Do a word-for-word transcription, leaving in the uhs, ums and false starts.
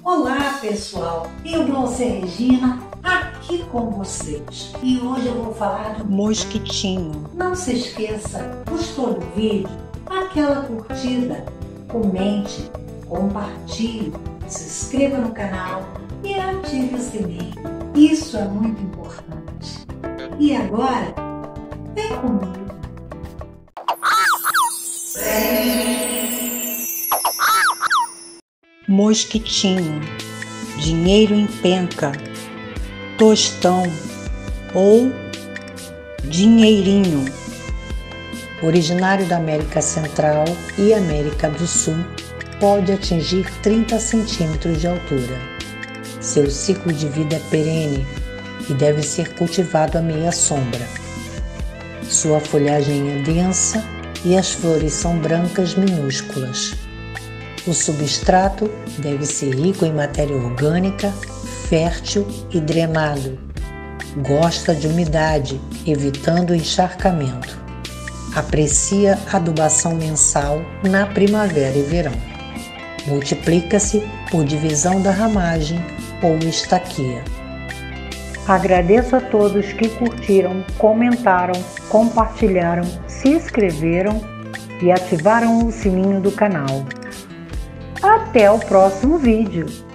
Olá pessoal, eu Dulce Regina aqui com vocês e hoje eu vou falar do mosquitinho. Não se esqueça, gostou do vídeo? Aquela curtida, comente, compartilhe, se inscreva no canal e ative o sininho, isso é muito importante. E agora, vem comigo. Mosquitinho, dinheiro em penca, tostão ou dinheirinho. Originário da América Central e América do Sul, pode atingir trinta centímetros de altura. Seu ciclo de vida é perene e deve ser cultivado à meia sombra. Sua folhagem é densa e as flores são brancas minúsculas. O substrato deve ser rico em matéria orgânica, fértil e drenado. Gosta de umidade, evitando o encharcamento. Aprecia adubação mensal na primavera e verão. Multiplica-se por divisão da ramagem ou estaquia. Agradeço a todos que curtiram, comentaram, compartilharam, se inscreveram e ativaram o sininho do canal. Até o próximo vídeo!